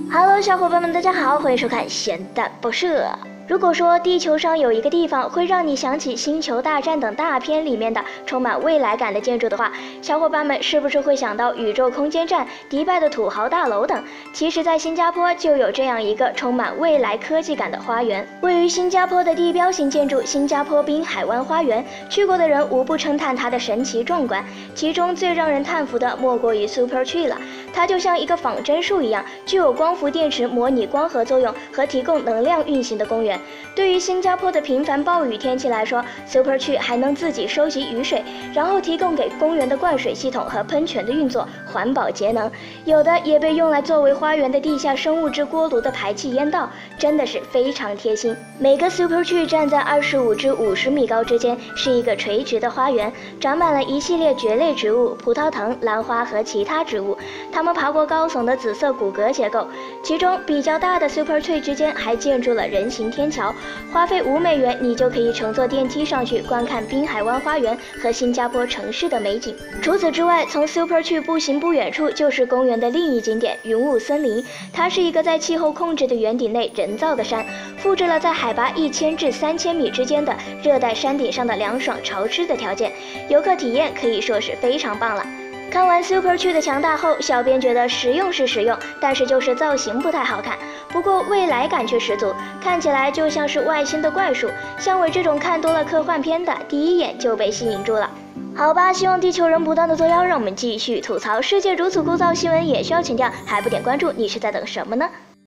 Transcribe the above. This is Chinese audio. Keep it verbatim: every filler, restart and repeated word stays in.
Hello， 小伙伴们，大家好，欢迎收看咸蛋报社。如果说地球上有一个地方会让你想起《星球大战》等大片里面的充满未来感的建筑的话，小伙伴们是不是会想到宇宙空间站、迪拜的土豪大楼等？其实，在新加坡就有这样一个充满未来科技感的花园，位于新加坡的地标性建筑新加坡滨海湾花园。去过的人无不称叹它的神奇壮观，其中最让人叹服的莫过于 Super Tree 了。它就像一个仿真树一样，具有光伏电池模拟光合作用和提供能量运行的公园。对于新加坡的频繁暴雨天气来说 ，Super Tree 还能自己收集雨水，然后提供给公园的灌水系统和喷泉的运作，环保节能。有的也被用来作为花园的地下生物质锅炉的排气烟道，真的是非常贴心。每个 Super Tree 站在二十五至五十米高之间，是一个垂直的花园，长满了一系列蕨类植物、葡萄藤、兰花和其他植物。它们爬过高耸的紫色骨骼结构，其中比较大的 Super Tree 之间还建筑了人行天桥，花费五美元，你就可以乘坐电梯上去观看滨海湾花园和新加坡城市的美景。除此之外，从 Super Tree 步行不远处就是公园的另一景点云雾森林，它是一个在气候控制的园顶内人造的山，复制了在海拔一千至三千米之间的热带山顶上的凉爽潮湿的条件，游客体验可以说是非常棒了。看完 Super Tree 的强大后，小编觉得实用是实用，但是就是造型不太好看。不过未来感却十足，看起来就像是外星的怪树。像我这种看多了科幻片的，第一眼就被吸引住了。好吧，希望地球人不断的作妖，让我们继续吐槽。世界如此枯燥，新闻也需要情调，还不点关注，你是在等什么呢？